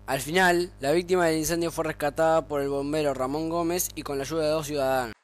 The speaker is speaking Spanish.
Al final, la víctima del incendio fue rescatada por el bombero Ramón Gómez y con la ayuda de dos ciudadanos.